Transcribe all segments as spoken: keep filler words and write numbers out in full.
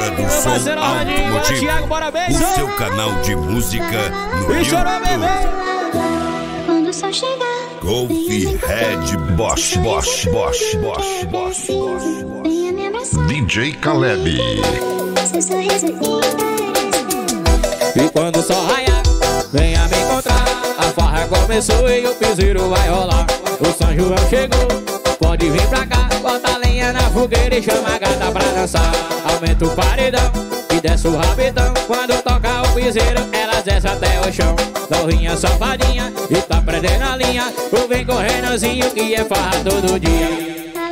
Hora do Som Automotivo, o seu canal de música no YouTube. Quando o sol chegar, Golf Red Bosch, Bosch, Bosch, Bosch, Bosch, Bosch. venha me abraçar. D J Caleb. Seu sorriso envelhece. E quando o sol raiar, venha me encontrar. A farra começou e o piseiro vai rolar. O São João chegou, pode vir pra cá. Bota a lenha na fogueira e chama a gata pra dançar. Aumenta o paredão e desce o rabetão. Quando toca o piseiro, elas descem até o chão. Dorrinha safadinha e tá prendendo a linha. O vem correndozinho que é farra todo dia.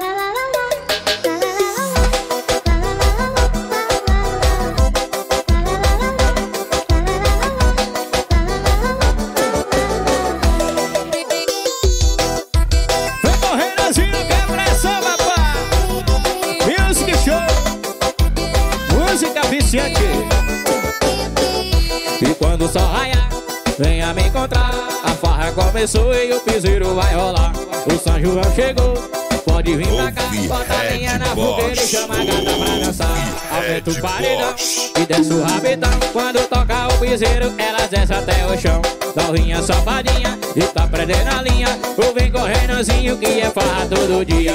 E quando o sol raiar, venha me encontrar. A farra começou e o piseiro vai rolar. O São João chegou, pode vir pra cá. Bota a lenha na fogueira e chama a gata pra dançar. Aumenta o paredão e desce o rabetão. Quando toca o piseiro, elas descem até o chão. Dorrinha safadinha e tá prendendo a linha. O vem correndozinho que é farra todo dia.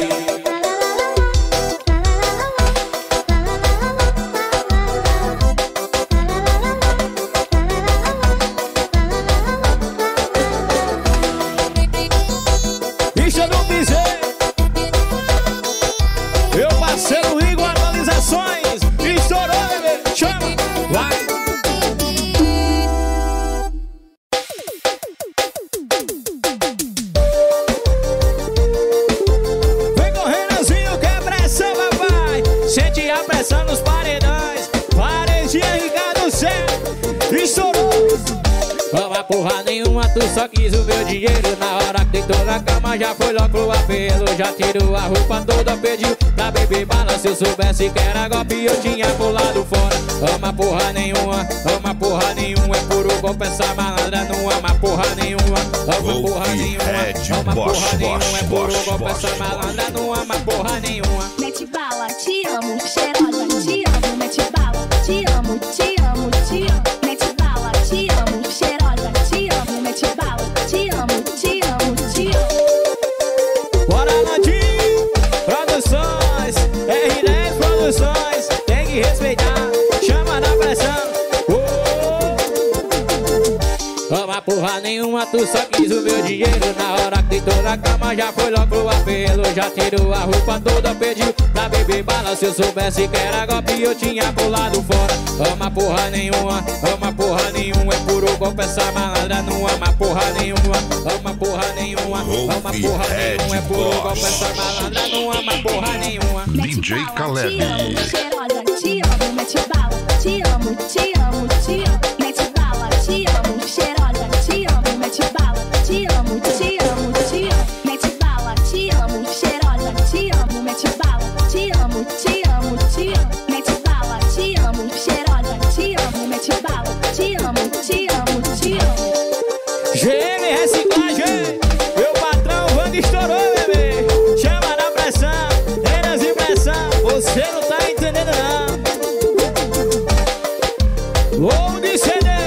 Porra nenhuma, tu só quis o meu dinheiro. Na hora que deitou na cama já foi logo pro apelo. Já tirou a roupa toda, pediu pra beber bala. Se eu soubesse que era golpe eu tinha pulado fora. Ama porra nenhuma, ama porra nenhuma. É puro golpe essa malandra, não ama porra nenhuma. Ama porra nenhuma, ama porra nenhuma. É puro golpe essa malandra, não ama porra nenhuma. Mete bala, te amo, cheirosa, te amo. Mete bala, te amo, te amo, te amo. Mete bala, te amo, cheirosa, te amo. Mete bala, te amo, te amo, te amo. Bora, Landinho, Produções, R dez Produções. Tem que respeitar, chama na pressão. Ama porra nenhuma, tu só quis o meu dinheiro. Na hora que deitou na cama já foi logo pro apelo. Já tirou a roupa toda, pediu pra beber bala. Se eu soubesse que era golpe eu tinha pulado fora. Ama porra nenhuma, ama porra nenhuma. É puro golpe essa malandra, não ama porra nenhuma. Ama porra nenhuma, ama porra nenhuma. É puro golpe essa malandra, não ama porra nenhuma. D J Caleb. Te amo, cheirosa, te amo. Mete bala, te amo, te amo, te amo. Mete bala, te amo, cheirosa, te amo. Mete bala, te amo, te amo, te amo. Mete bala, te amo, cheirosa, te amo. Mete bala, te amo, te amo, te amo. Mete bala, te amo, cheirosa, te amo. Mete bala, te amo, te amo, te amo. G M Reciclagem, meu patrão Wang estourou, bebê. Chama na pressão, Enas e pressão. Você não tá entendendo não. Vou de C D.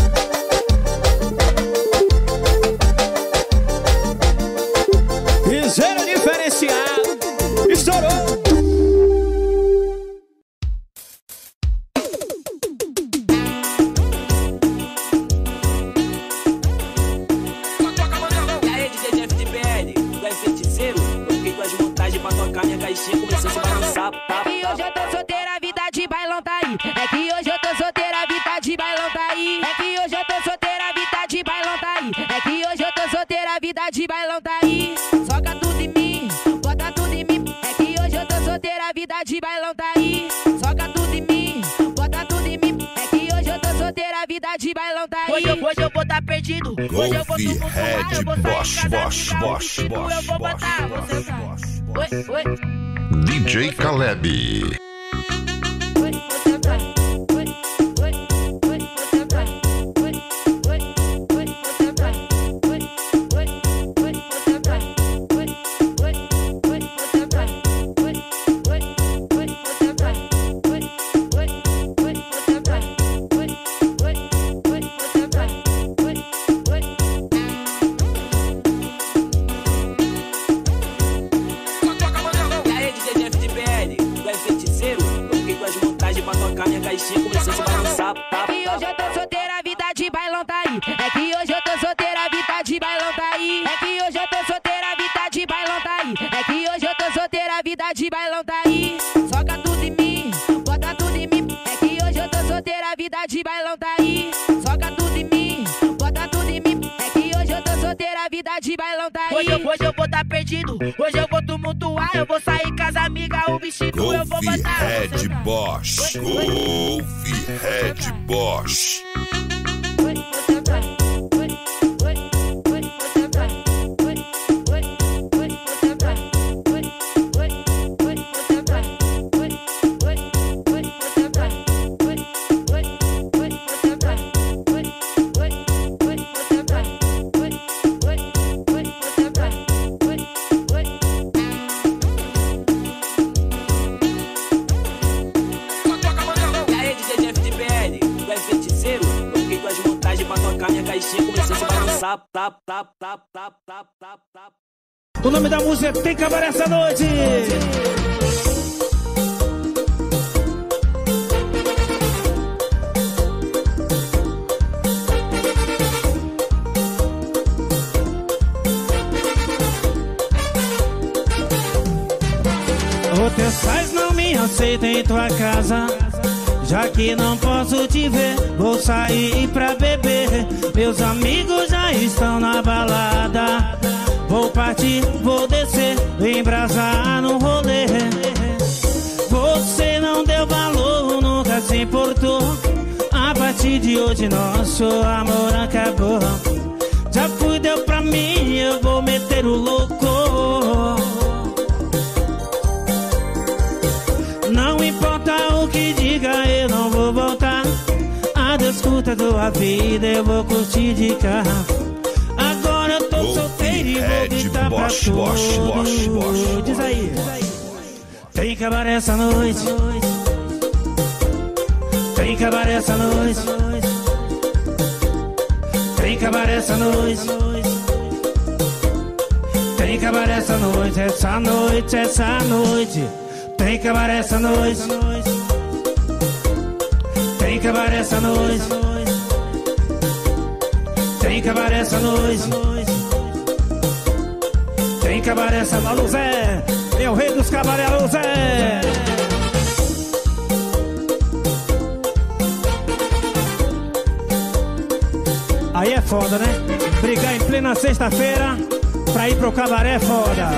Piseiro diferenciado, estourou. E aí, D J F D P L, tu é feiticeiro? Eu fiquei duas montagens pra tocar minha caixinha, começou a se balançar. É que hoje eu tô solteira, a vida de bailão tá aí. É que hoje eu tô solteira, a vida de bailão tá aí. É que hoje eu tô solteira, a vida de bailão tá aí. É que hoje eu tô solteira, a vida de bailão tá aí. Soca tudo em mim, bota tudo em mim. É que hoje eu tô solteira, a vida de bailão tá aí. Soca tudo em mim, bota tudo em mim. É que hoje eu tô solteira, a vida de bailão tá aí. Hoje eu, hoje eu vou tá perdido. Hoje eu vou Golf tumultuar, eu vou Red sair Bosch, de casa Bosch, avisar o Bosch, tipo, Bosch, eu vou Bosch, botar, Bosch, você vai. Bosch, Oi, oi. D J Caleb. Oi, você vai. Oi, oi, oi, você vai. Oi, oi, oi, você vai. Oi, oi, oi, você vai. Oi, oi, oi, você vai. Oi, oi, oi, você vai. Oi, oi, aí. É que hoje eu tô solteira, a vida de bailão tá aí. Soca tudo em mim, bota tudo em mim. É que hoje eu tô solteira, a vida de bailão tá aí. Soca tudo em mim, bota tudo em mim. É que hoje eu tô solteira, a vida de bailão tá aí. Hoje eu, hoje eu vou tá perdido, hoje eu vou tumultuar. Eu vou sair com as amigas, o vestido eu vou Golf botar. Red Bosch. Golf Red Bosch. Tap, tap, tap, tap, tap, tap, tap, tap. O nome da música é Tem Cabaré Essa Noite. Os teus pais não me aceitam em tua casa. Já que não posso te ver, vou sair pra beber. Meus amigos já estão na balada. Vou partir, vou descer, embrasar no rolê. Você não deu valor, nunca se importou. A partir de hoje nosso amor acabou. Já fui, deu pra mim, eu vou meter o louco. Não importa o que diga, eu não vou voltar. Adeus, curta tua vida, eu vou curtir de carro. Agora eu tô solteiro e vou gritar pra todos. Diz aí. Tem cabaré essa noite. Tem cabaré essa noite. Tem cabaré essa noite. Tem cabaré essa noite, essa noite, essa noite. Tem cabaré essa noite. Tem cabaré essa noite. Tem cabaré essa noite. Tem cabaré essa noite. Alô Zé, é o rei dos cabaré, alô Zé. Aí é foda, né? Brigar em plena sexta-feira pra ir pro cabaré é foda.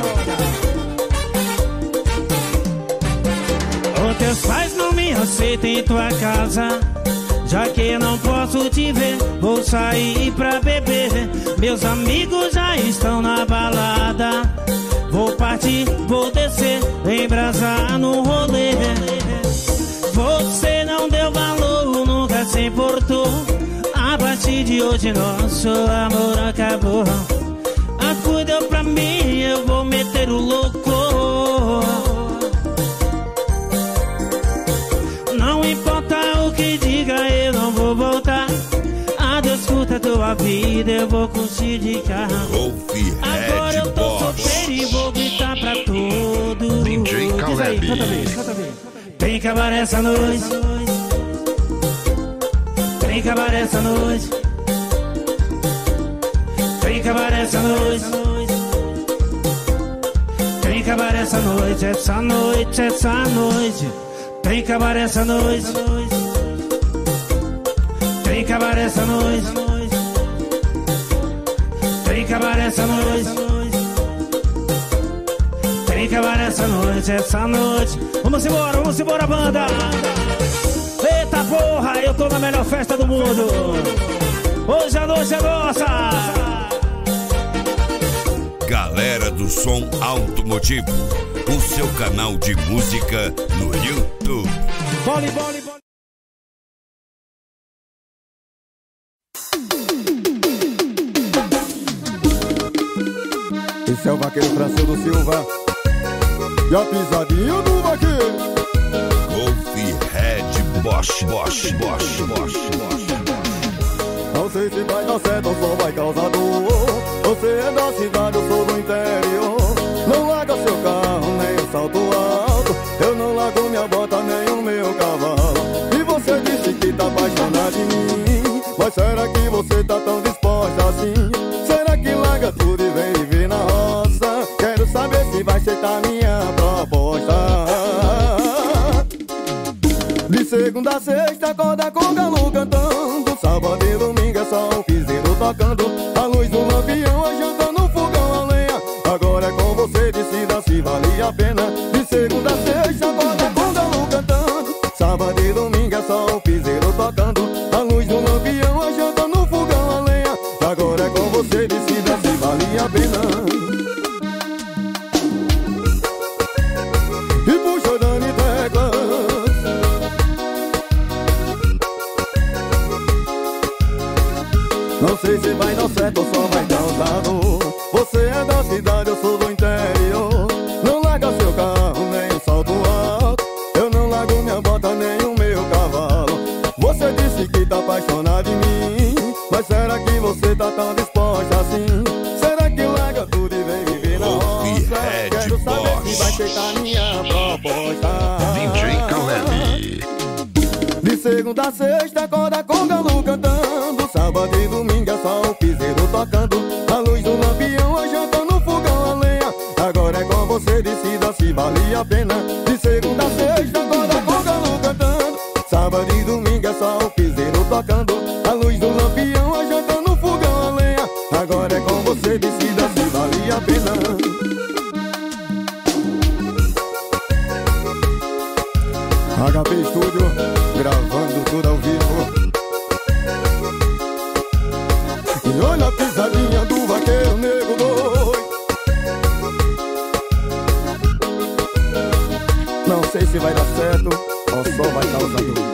Os teus pais não me aceitam em tua casa. Já que não posso te ver, vou sair pra beber. Meus amigos já estão na balada. Vou partir, vou descer, embrasar no rolê. Você não deu valor, nunca se importou. A partir de hoje nosso amor acabou. A cor deu pra mim, eu vou meter o louco. Não importa o que diga, eu não vou voltar. Adeus, curta tua vida, eu vou curtir de carro. Agora eu tô solteiro e vou gritar pra todos. D J Caleb. Diz aí, canta bem, canta bem. Tem cabaré essa noite. Tem cabaré essa noite. Tem cabaré essa noite. Tem cabaré essa noite, essa noite, essa noite. Tem cabaré essa noite. Tem cabaré essa noite. Tem cabaré essa noite. Tem cabaré essa noite, essa noite. Vamos embora, vamos embora, banda. Eita porra, eu tô na melhor festa do mundo. Hoje a noite é nossa. Galera do Som Automotivo, o seu canal de música no YouTube. Bole, bole, bole. Esse é o vaqueiro Francisco Silva e a pisadinha do vaqueiro. Golf Red Bosch, Bosch, Bosch, Bosch, Bosch. Não sei se vai dar certo ou só vai causar dor. Você é da cidade, eu sou do interior. Não larga seu carro, nem o salto alto. Eu não largo minha bota, nem o meu cavalo. E você disse que tá apaixonada de mim. Mas será que você tá tão disposta assim? Será que larga tudo e vem viver na roça? Quero saber se se vai aceitar minha proposta. De segunda a sexta, acorda com o galo cantando. Sábado e domingo é só o piseiro tocando. A luz do lampião, a janta no fogão a lenha. Agora é com você, decida se vale a pena. De segunda a sexta, acorda com o galo cantando. Sábado e domingo é só o piseiro tocando. A luz do lampião, a janta no fogão a lenha. Agora é com você, decida se vale a pena. E puxa Dani Teclas. Não sei se vai dar certo ou só vai causar dor. Você é da cidade, eu sou do interior. Não larga seu carro, nem um salto alto. Eu não largo minha bota, nem o meu cavalo. Você disse que tá apaixonado em mim, mas será que você tá tão disposta assim? Será que larga tudo e vem viver na roça? Quero saber se vai aceitar minha proposta. D J Caleb. De segunda a sexta, acorda com o galo cantando. Sábado e domingo é só o piseiro tocando. A luz do lampião, a janta no fogão a lenha. Agora é com você, decida se vale a pena. De segunda a sexta, acorda com o galo cantando. Sábado e domingo é só o piseiro tocando. A luz do lampião, a janta no fogão a lenha. Agora é com você, decida se vale a pena. H P Studio, gravando tudo ao vivo. E olha a pisadinha do vaqueiro negro doido. Não sei se vai dar certo ou só vai causar dor.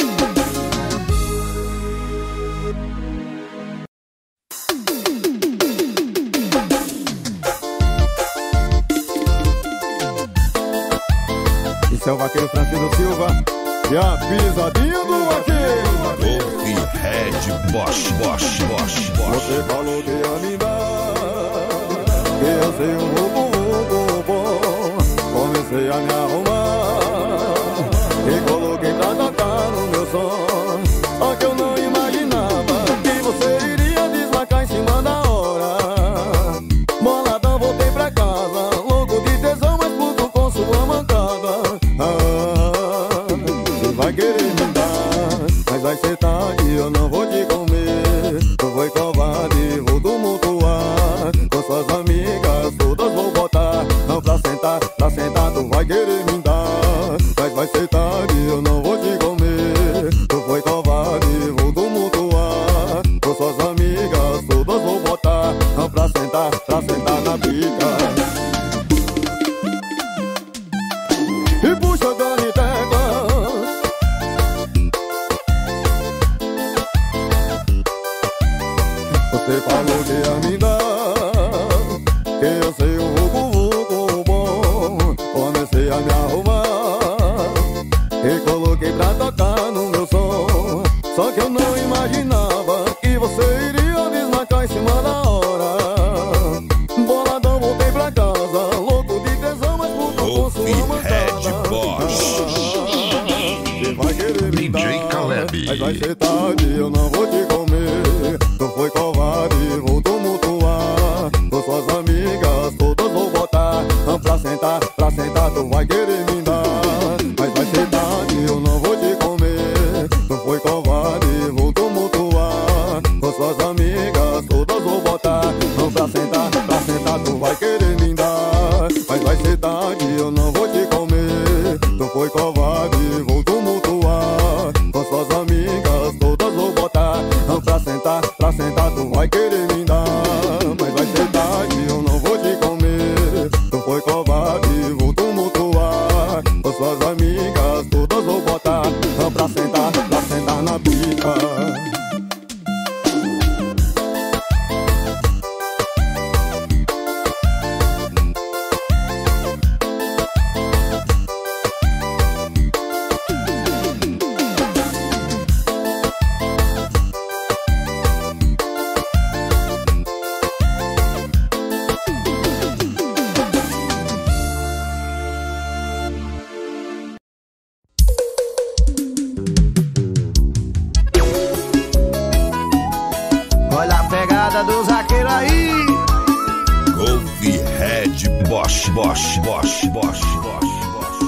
Esse é o vaqueiro Francisco Silva e a pisadinha do vaqueiro. Wolf Red Bosch, Bosch, Bosch, Bosch. Você falou que ia me dar, que eu sei um roubo, roubo bom. Comecei a me arrumar e coloquei pra tocar no meu som. Só que eu não imaginava que você iria desmarcar em cima da hora. Boladão, voltei pra casa, louco de tesão, mas puto com sua mancada. Ah, você vai querer me dar, mas vai ser tarde, eu não vou te comer. Tu foi covarde, vou tumultuar. Com suas amigas todas vou botar. Não pra sentar, pra sentar tu vai querer me dar, mas vai ser tarde, eu não vou te comer. Tu foi covarde, vou tumultuar. Com suas amigas todas vou botar. Não pra sentar, pra sentar na pica. E puxa Dani Teclas. Você falou que ia me dar, que eu sei um vulgo, vulgo bom. Comecei a me arrumar e coloquei pra tocar no meu som. Só que eu não imaginava que você iria desmarcar em cima da hora. Boladão, voltei pra casa, louco de tesão, mas puto com sua mancada. Você vai querer me D J dar, Caleb. mas vai ser tarde, eu não vou te comer. Tu foi covarde, vou tumultuar. Com suas amigas todas vou botar. Não pra sentar, pra sentar tu vai querer me dar, mas vai ser tarde, eu não vou te comer. Tu foi covarde, vou tumultuar. Com suas amigas todas vou botar. Não pra sentar, pra sentar tu vai querer me dar, mas vai ser tarde, eu não vou te comer. Tu foi covarde, vou tumultuar. Com suas amigas todas vou botar. Não pra sentar, pra sentar tu vai querer me dar, mas vai ser tarde, eu não vou te comer. Tu foi covarde, vou tumultuar. Com suas amigas todas vou botar. Não pra sentar, pra sentar na pica. Bosch, Bosch, Bosch, Bosch, Bosch.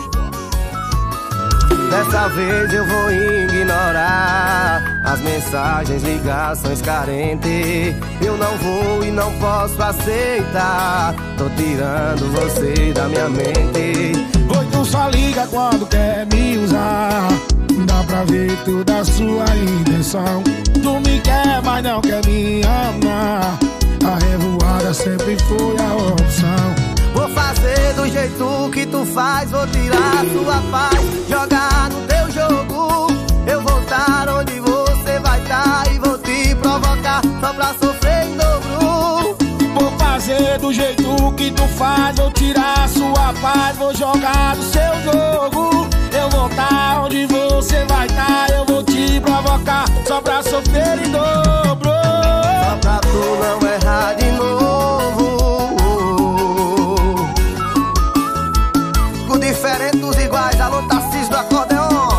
Dessa vez eu vou ignorar as mensagens, ligações carentes. Eu não vou e não posso aceitar. Tô tirando você da minha mente. Oi, tu só liga quando quer me usar. Dá pra ver toda a sua intenção. Tu me quer, mas não quer me amar. A revoada sempre foi a opção. Vou fazer do jeito que tu faz. Vou tirar sua paz, jogar no teu jogo. Eu vou estar onde você vai estar e vou te provocar só pra sofrer em dobro. Vou fazer do jeito que tu faz. Vou tirar sua paz, vou jogar no seu jogo. Eu vou estar onde você vai estar. Eu vou te provocar só pra sofrer em dobro. Só pra tu não errar de novo. Diferente dos iguais, alô Tarcísio do acordeon.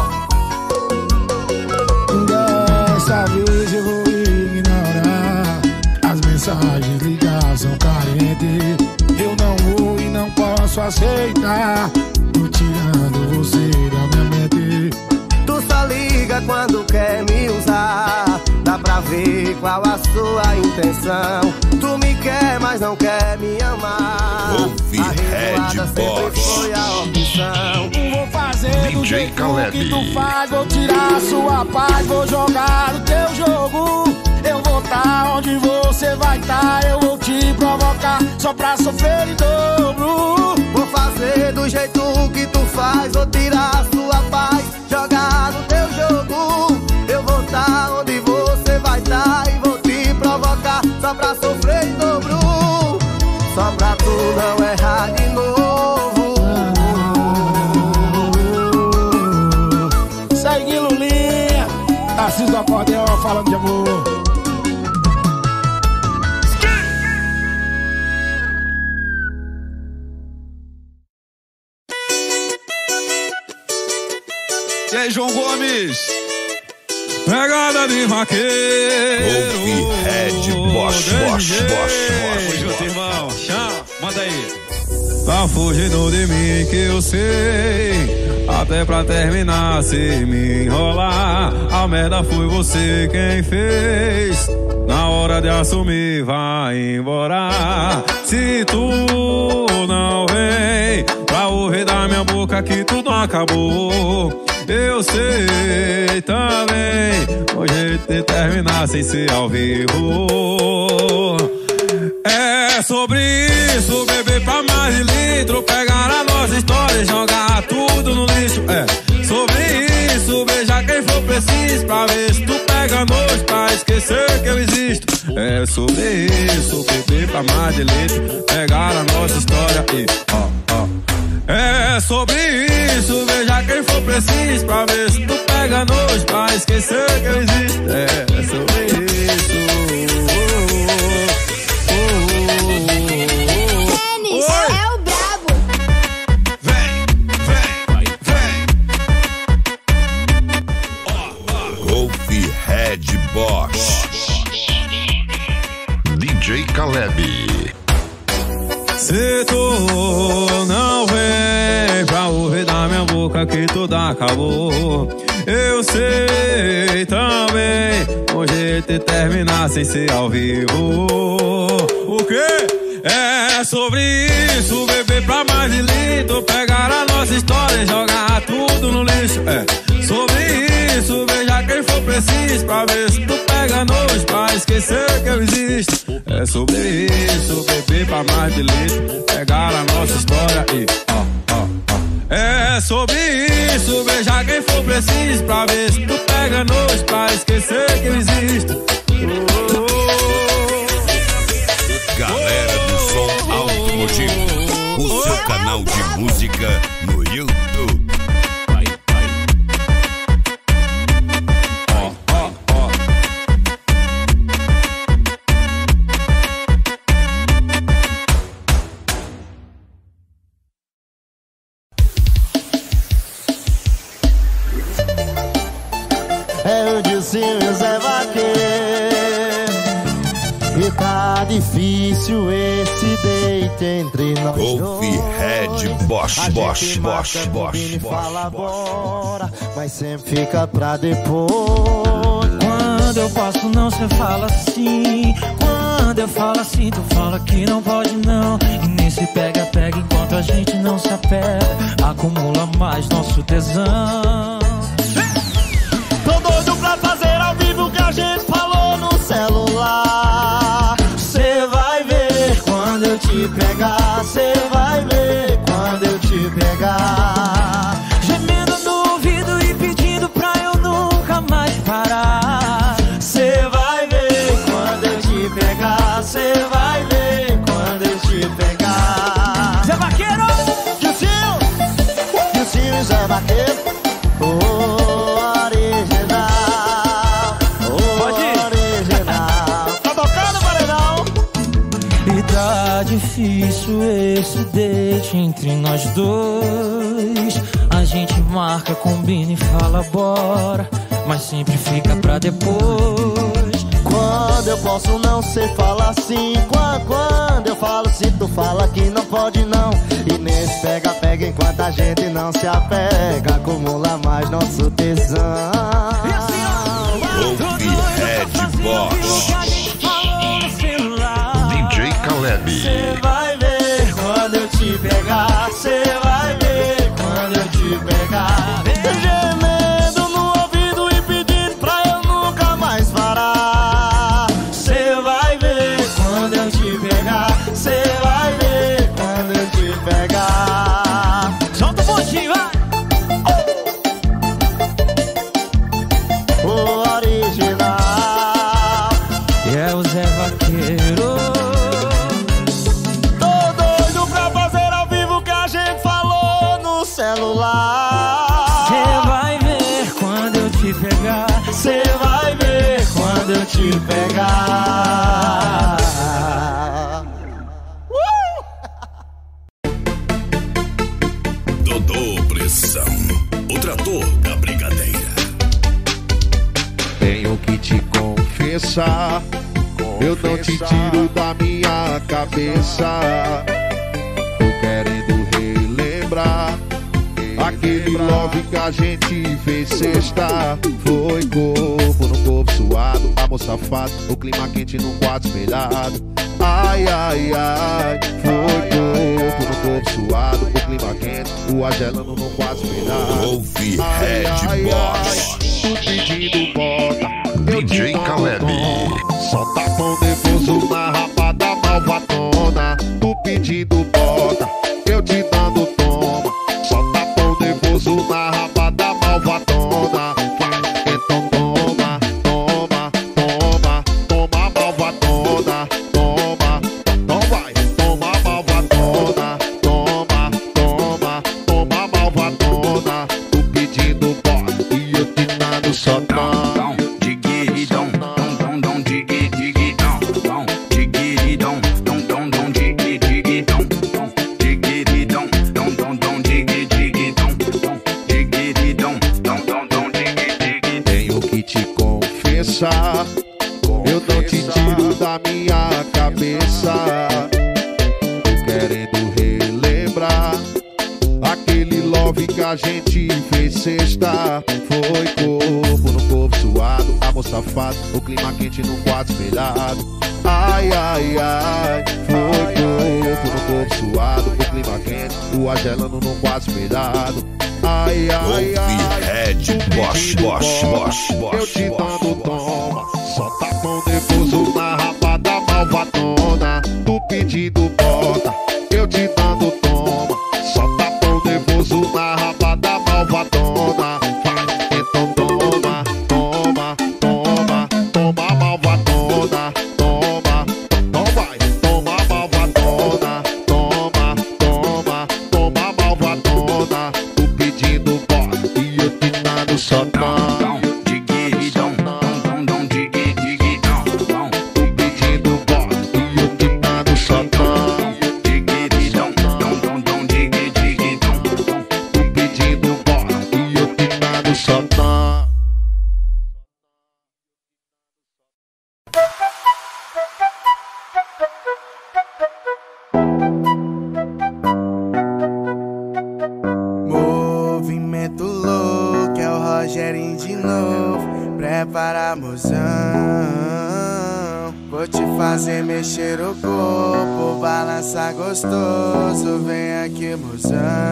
Dessa vez eu vou ignorar as mensagens, ligação carente. Eu não vou e não posso aceitar. Tô tirando você da minha mente. Tu só liga quando quer me usar. Dá pra ver qual a sua intenção. Tu me quer, mas não quer me amar. Ouvi Red Bosch. Vou fazer do jeito que tu faz. Vou tirar sua paz, vou jogar no teu jogo. Eu vou estar onde você vai estar. Eu vou te provocar só pra sofrer em dobro. Vou fazer do jeito que tu faz. Vou tirar sua paz, jogar no teu jogo. Eu vou estar onde você vai estar e vou te provocar só pra sofrer em dobro. Só pra tu não errar de novo. Segue Lulinha, Tarcísio do acordeon falando de amor. E aí, João Gomes? Pegada de vaqueiro. Ouvi Red Bosch, Bosch, Bosch, Bosch. Tamo junto, irmão. Chama, manda aí. Tá fugindo de mim que eu sei. Até pra terminar, se me enrolar. A merda foi você quem fez. Na hora de assumir, vai embora. Se tu não vem pra ouvir da minha boca que tudo acabou. Eu sei também o jeito de terminar sem ser ao vivo. É sobre isso, beber pra mais de litro. Pegar a nossa história e jogar tudo no lixo. É sobre isso, beijar quem for preciso. Pra ver se tu pega nojo, pra esquecer que eu existo. É sobre isso, beber pra mais de litro. Pegar a nossa história e ó, ó. É sobre isso, beijar quem for preciso. Pra ver se tu pega nojo, pra esquecer que eu existo. É sobre isso. Tênis é o brabo. Vem, vem, vem. Ouvi Red Bosch. D J Caleb. Se tu não vem pra ouvir da minha boca que tudo acabou. Eu sei também o jeito de terminar sem ser ao vivo. O quê? É sobre isso, beber pra mais de litro. Pegar a nossa história e jogar tudo no lixo. É sobre isso, beijar quem for preciso. Pra ver se tu pega nojo, pra esquecer que eu existo. É sobre isso, beber pra mais de litro. Pegar a nossa história e ó, ó, ó. É sobre isso, beijar quem for preciso. Pra ver se tu pega nojo, pra esquecer que eu existo. Oh, oh, oh. Galera do som automotivo, o seu canal de música no YouTube. É o Dilcinho Zé Vaqueiro e tá difícil. difícil esse date entre nós dois. Golfe Red Bosch, Bosch, Bosch, Bosch, fala bora, mas sempre fica pra depois. Quando eu posso não, cê fala assim. Quando eu falo assim, tu fala que não pode não. E nesse pega-pega, enquanto a gente não se apega, acumula mais nosso tesão. Tô doido pra fazer ao vivo o que a gente falou no celular. Cê vai ver quando eu te pegar. Cê vai ver quando eu te pegar. Gemendo no ouvido e pedindo pra eu nunca mais parar. Cê vai ver quando eu te pegar. Cê vai ver quando eu te pegar. Zé Vaqueiro! Gilcinho! Gilcinho e Zé Vaqueiro. Oh, original. Oh, original. Tá tocando, paredão? E tá difícil esse date entre nós dois. A gente marca, combina e fala bora, mas sempre fica pra depois. Quando eu posso não, cê fala assim. Quando, quando eu falo, se tu fala que não pode não. E nesse pega-pega, enquanto a gente não se apega, acumula mais nosso tesão. Golfe Red Bosch, D J Caleb. Cê vai ver quando eu te pegar. Cê vai ver quando eu te pegar. Gemendo no ouvido e pedindo pra eu nunca mais parar. Cê vai ver quando eu te pegar. Cê vai ver quando eu te pegar. Solta o pontinho, vai! O original. E é o Zé Vaqueiro. Tô doido pra fazer ao vivo o que a gente falou no celular. Cê vai ver quando eu te pegar. Cê vai ver quando eu te pegar. Dodô Pressão, o trator da brigadeira. Tenho que te confessar, eu não te tiro da minha cabeça. Tô querendo relembrar aquele love que a gente fez sexta. Foi corpo no corpo suado, amor safado, o clima quente num quarto espelhado. Ai, ai, ai, foi corpo no corpo suado, o clima quente, o ar gelando num quarto espelhado. Golfe Red Bosch, tu pedindo bota, eu D J te Caleb. só tapão nervoso na rapada malvadona. Tu pedindo bota, eu te dando toma. Só tapão nervoso na rapada malvadona. Então toma, toma, toma, toma malvadona. Toma, então vai, toma malvadona. Toma, toma, toma malvadona. Tu pedindo bota e eu te dando só toma. Eu não te tiro da minha cabeça. Tô querendo relembrar aquele love que a gente fez sexta. Foi corpo no corpo suado, amor safado, o clima quente num quarto espelhado. Ai, ai, ai, foi corpo no corpo suado, o clima quente, o ar gelando num quarto espelhado. Ai, ai, ai, Red Bosch, Bosch, Bosch, eu Bosch, te dando toma. Só tapão nervoso na rapada malvadona. Tu pedindo bota, eu te dando toma. Só tapão nervoso na rapada malvadona. Então toma, toma, toma, toma malvadona. Toma, então vai, toma malvadona. Toma, toma, toma malvadona. Tu pedindo bota e eu te dando só toma. novo. Prepara, mozão. Vou te fazer mexer o corpo, balançar gostoso. Vem aqui, mozão.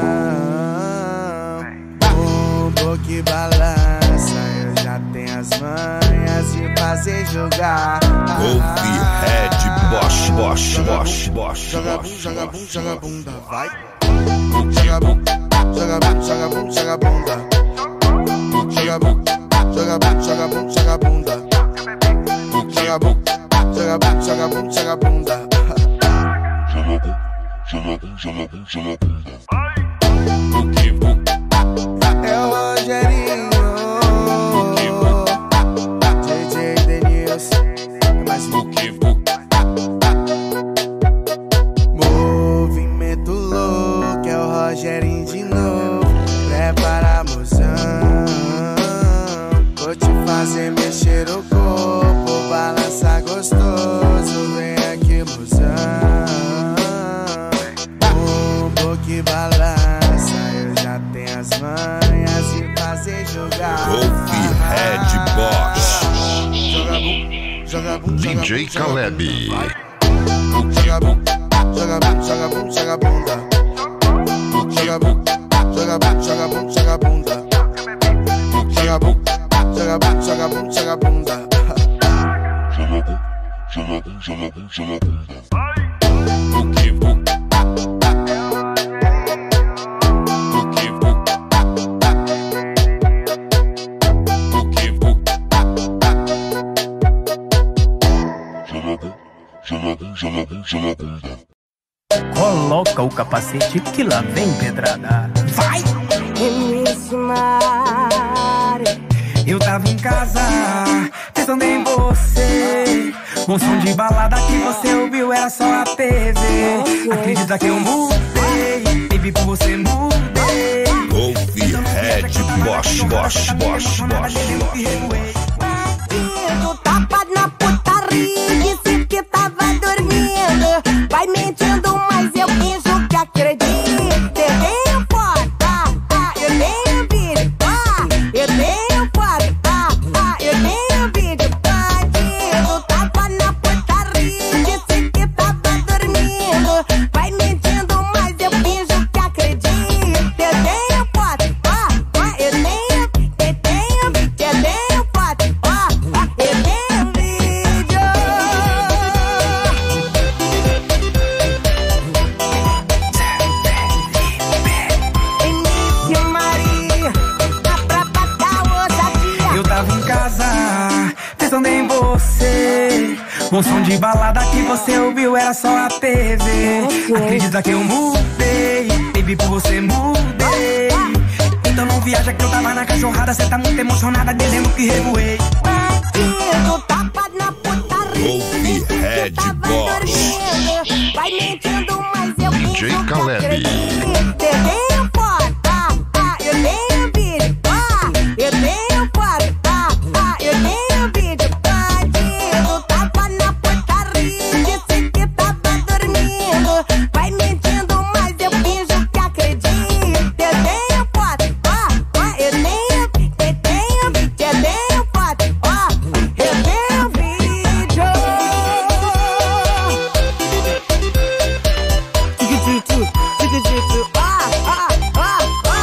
Bumbo que balança, eu já tenho as manhas de fazer jogar. Golf Red Bosch, Bosch, Bosch, Bosch. Joga bum, joga bum, joga bunda, vai. Joga bum, joga bum, joga bum, joga bunda. Joga bum, joga bum, joga bum, joga bunda. Joga bum, joga bum, joga bum, joga bunda. Joga bum, joga bum, joga bum, joga bunda. É o Rogerinho, D J Denilson, é mais um movimento louco, é o Rogerinho de novo. Prepara, mozão. Vou te fazer mexer o corpo, balançar gostoso. Vem aqui, mozão. Bumbo que balança, eu já tenho as manhas de fazer jogar. Golf Red Bosch. Joga bum, joga bum, D J Caleb. Joga bum, joga bum, joga bum, joga bunda. Joga bum, joga bum, joga bum, joga bunda. Joga bum, joga bum, joga bum, joga bunda. Joga bum, joga bum, joga bum, joga bunda. Coloca o capacete que lá vem pedrada. Vai! Eu tava em casa, pensando em você. Um som de balada que você ouviu era só a T V. Acredita que eu mudei, baby, por você mudei. Golf Red Bosch, Bosch, Bosch, Bosch. Batendo tapa na putaria, disse que tava dormindo. Vai mentindo, mas eu finjo que acredito. Eu tenho foto, ah, eu tenho vídeo, ah, eu tenho foto, ah, eu tenho vídeo. Bandido tapa na putaria, disse que tava dormindo. Vai mentindo, mas eu finjo que acredito. Eu tenho foto, ah, ah, eu tenho, eu tenho, eu tenho foto, ah, ah, eu tenho vídeo. Início Maria, dá pra pagar ousadia. Eu tava em casa, pensando em você. Um som de balada que você ouviu era só a T V. Acredita que eu mudei, baby, por você mudei. Então não viaja que eu tava na cachorrada. Cê tá muito emocionada, dizendo que revoei. Bandido tapa na putaria, Golf Red Bosch. vai mentindo, mas eu D J finjo que Caleb. acredito. Eu tenho foto, ah, eu tenho vídeo, ah, eu tenho foto, ah, eu tenho vídeo. Bandido tapa na putaria, disse que tava dormindo. Vai mentindo, mas eu finjo que acredito. Eu tenho foto, ah, ah, eu tenho, eu tenho, eu tenho foto, ah, eu tenho vídeo. Tiquititu, tiquititu, ah, ah, ah,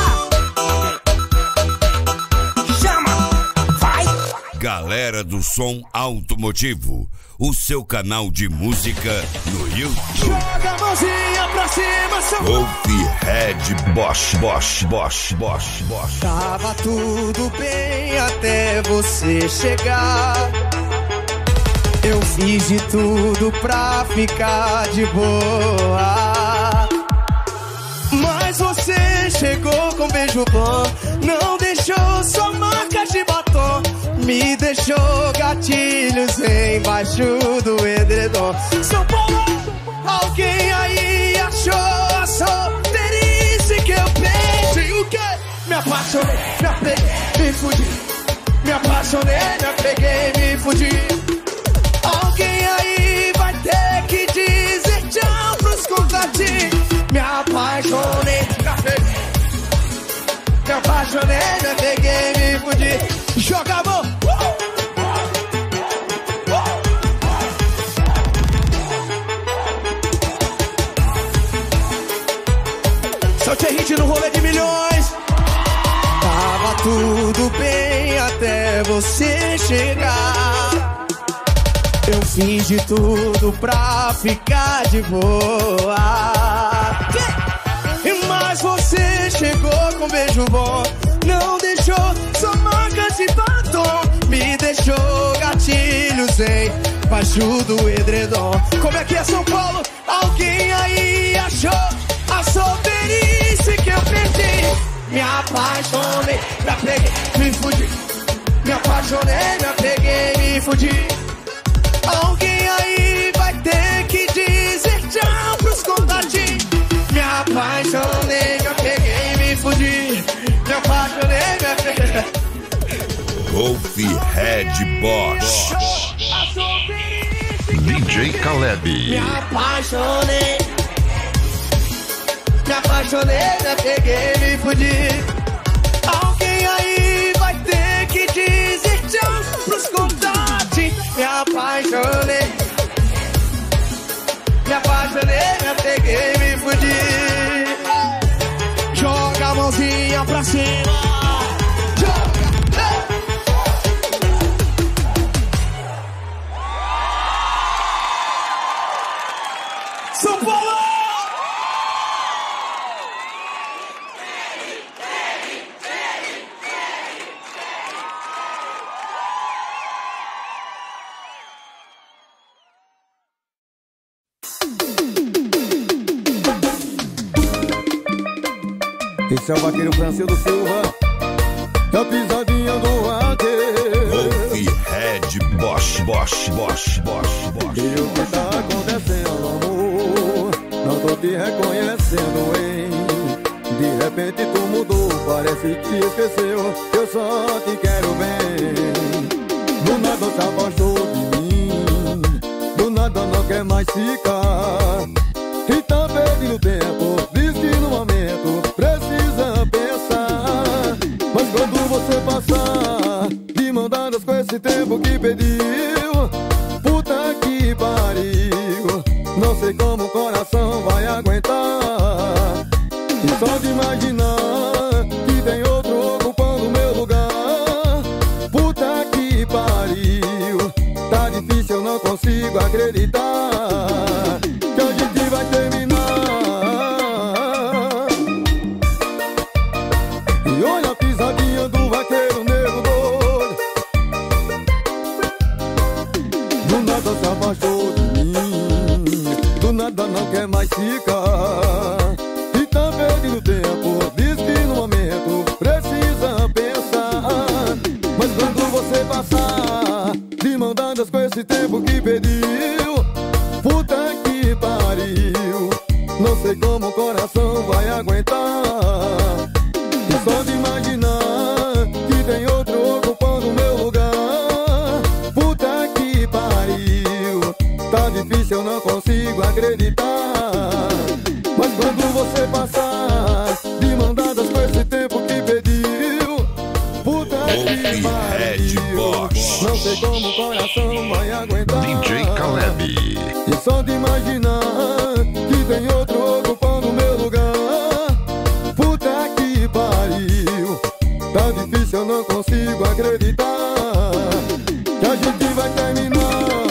ah. Chama! Vai! Galera do Som Automotivo, o seu canal de música no YouTube. Joga a mãozinha pra cima, seu Golf Red Bosch, Bosch, Bosch, Bosch, Bosch. Tava tudo bem até você chegar. Eu fiz de tudo pra ficar de boa. Mas você chegou com beijo bom, não deixou só marcas de batom, me deixou gatilhos embaixo do edredom. São Paulo, alguém aí achou a solteirice que eu pensei o quê? Me apaixonei, me apeguei, me fudi. Me apaixonei, me apeguei, me fudi. Alguém aí vai ter que dizer tchau pros contatinhos. Me apaixonei, me apeguei, me apaixonei, me apeguei, me fudi. Joga milhões. Tava tudo bem até você chegar. Eu fiz de tudo pra ficar de boa. Mas você chegou com beijo bom, não deixou sua marca de batom, me deixou gatilhos embaixo do edredom. Como é que é São Paulo? Alguém aí achou a solteirice que eu perdi? Me apaixonei, me apeguei, me fudi. Me apaixonei, me apeguei, me fudi. Alguém aí vai ter que dizer tchau pros contatinhos. Me apaixonei, me apeguei, me fudi. Me apaixonei, me apeguei. Golf Red Bosch. D J Caleb. Me apaixonei. Me apaixonei, me apeguei, me fudi. Alguém aí vai ter que dizer tchau pros contatos. Me apaixonei. Me apaixonei, me apeguei, me fudi. Joga a mãozinha pra cima. Joga. São Paulo! Esse é o vaqueiro Francisco Silva, é a pisadinha do vaqueiro. Golf Red Bosch, Bosch, Bosch, Bosch, Bosch. E o que tá acontecendo, amor? Não tô te reconhecendo, hein? De repente tu mudou, parece que esqueceu. Eu só te quero bem. Do nada se afastou de mim, do nada não quer mais ficar. E tá perdendo tempo, diz que no momento precisa pensar. Mas quando você passar de mão dadas com esse tempo que pediu, puta que pariu, não sei como o coração vai aguentar. E só de imaginar que tem outro ocupando meu lugar, puta que pariu, tá difícil, eu não consigo acreditar que a gente vai terminar. E olha a pisadinha do vaqueiro negro doido, do nada se afastou de mim, do nada não quer mais ficar. E tá perdendo tempo, diz que no momento precisa pensar. Mas quando você passar de mão dadas com esse tempo que pediu, puta que pariu, não sei como o coração vai aguentar. E só de imaginar que tem outro ocupando o meu lugar, puta que pariu, tá difícil, eu não consigo acreditar. Mas quando você passar de mão dadas com esse tempo que pediu, puta que pariu, não sei como o coração vai aguentar. D J Caleb. E só de imaginar que tem outro ocupando o meu lugar, puta que pariu, tá difícil, eu não consigo acreditar que a gente vai terminar.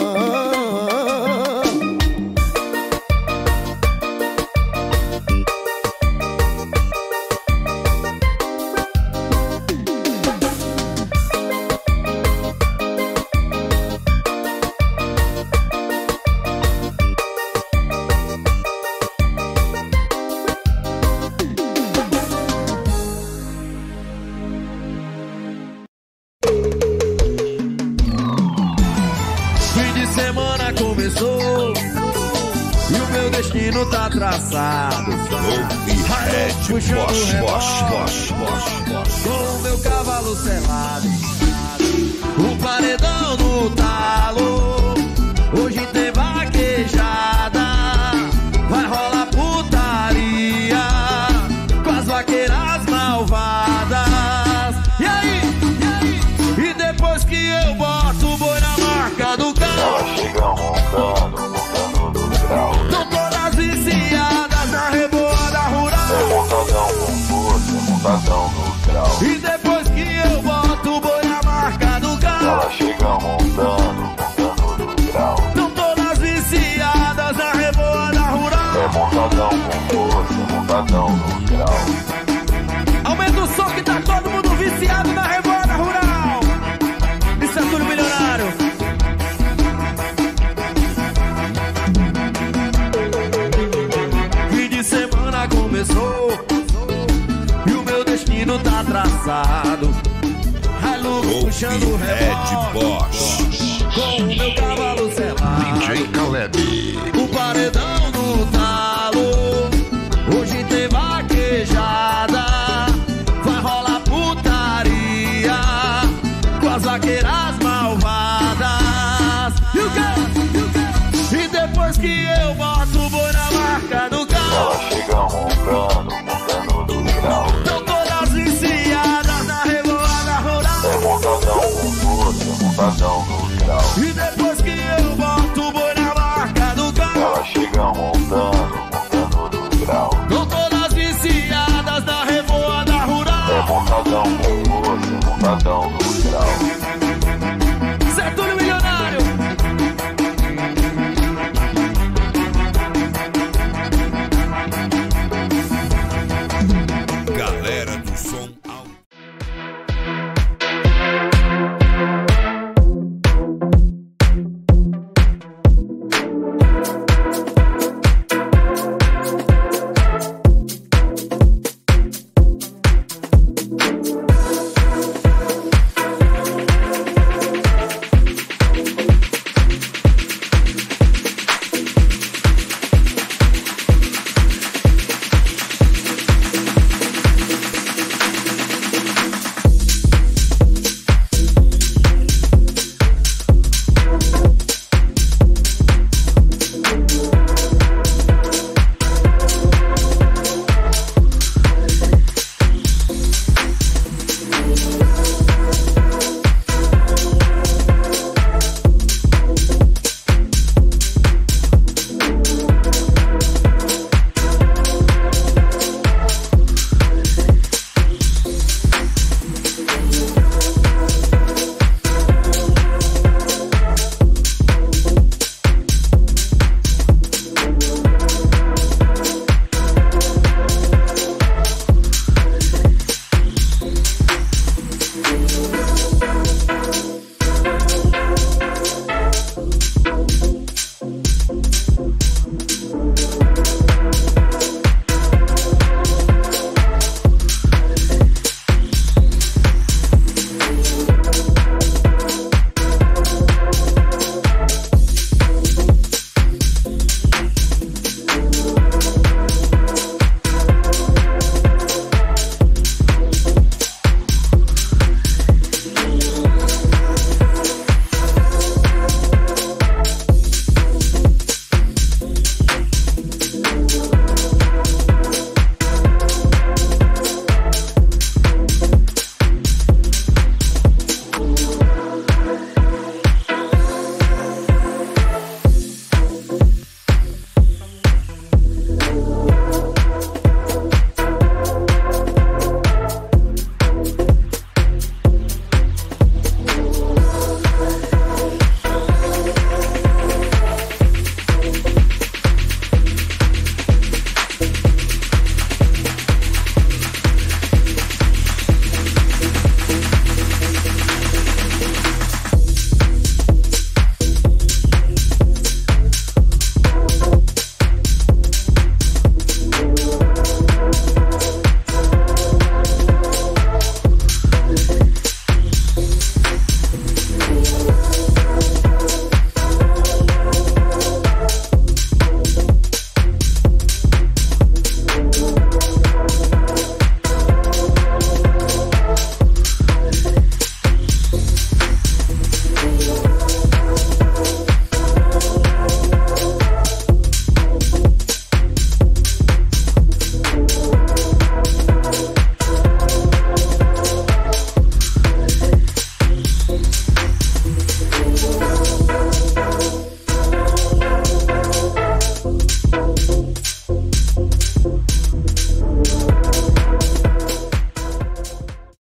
Tá traçado, puxando Bosch, Bosch, Bosch, Bosch, Bosch, com o meu cavalo selado, o paredão no talo. Hoje tem vaquejada, vai rolar putaria com as vaqueiras malvadas. E aí, e aí? E depois que eu boto o boi na marca do carro, tô todas viciadas na reboada rural. montadão no grau. E depois que eu boto o boi na marca do carro, ela chega montando, montando no grau. Tão todas viciadas na revoada rural. É montadão com força, montadão no grau. Aumenta o som que tá todo mundo viciado na revoada rural. Isso é tudo milionário. Fim de semana começou e o meu destino tá traçado. Hilux puxando o rebote com o meu cavalo selado. D J Caleb. O paredão do talo, hoje tem vaquejada. Vai rolar putaria com as vaqueiras malvadas. E o quê? E depois que eu boto o boi na marca do carro, ela chega montando, montando no grau. Tão todas viciadas na revoada rural. É montadão com força, montadão no grau. E depois que eu boto o boi na marca do carro, ela chega montando, montando no grau. Tão todas viciadas na revoada rural. É montadão com força, montadão no grau.